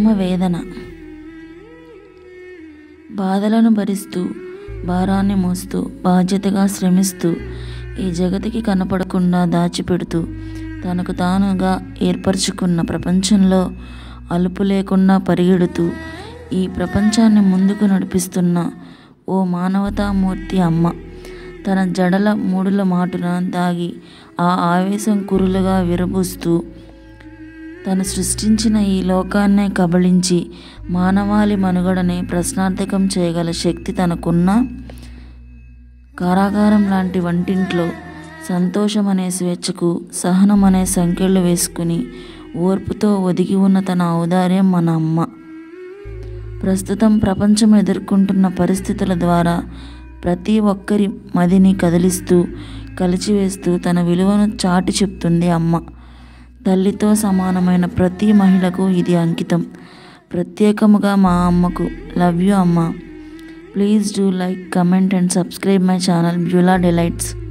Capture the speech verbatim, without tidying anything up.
అమ్మ వేదన. బాధలను భరిస్తూ, భారాన్ని మోస్తూ, బాధ్యతగా శ్రమిస్తూ, ఈ జగతికి కనపడకుండా దాచిపెడుతూ, తనకు తానుగా ఏర్పరచుకున్న ప్రపంచంలో అలుపు లేకుండా పరిగెడుతూ ఈ ప్రపంచాన్ని ముందుకు నడిపిస్తున్న ఓ మానవతామూర్తి అమ్మ. తన జడల మూడుల మాటున దాగి ఆ ఆవేశం కురులుగా విరబూస్తూ, తను సృష్టించిన ఈ లోకాన్నే కబళించి మానవాళి మనుగడనే ప్రశ్నార్థకం చేయగల శక్తి తనకున్న కారాగారం లాంటి వంటింట్లో సంతోషం అనే స్వేచ్ఛకు సహనం అనే సంకెళ్ళు వేసుకుని ఓర్పుతో ఒదిగి ఉన్న తన ఔదార్యం మన అమ్మ. ప్రస్తుతం ప్రపంచం ఎదుర్కొంటున్న పరిస్థితుల ద్వారా ప్రతి ఒక్కరి మదిని కదిలిస్తూ, కలిచివేస్తూ తన విలువను చాటి చెప్తుంది అమ్మ. తల్లితో సమానమైన ప్రతి మహిళకు ఇది అంకితం. ప్రత్యేకముగా మా అమ్మకు. లవ్ యూ అమ్మ. Please do like, comment and subscribe my channel Beulah delights.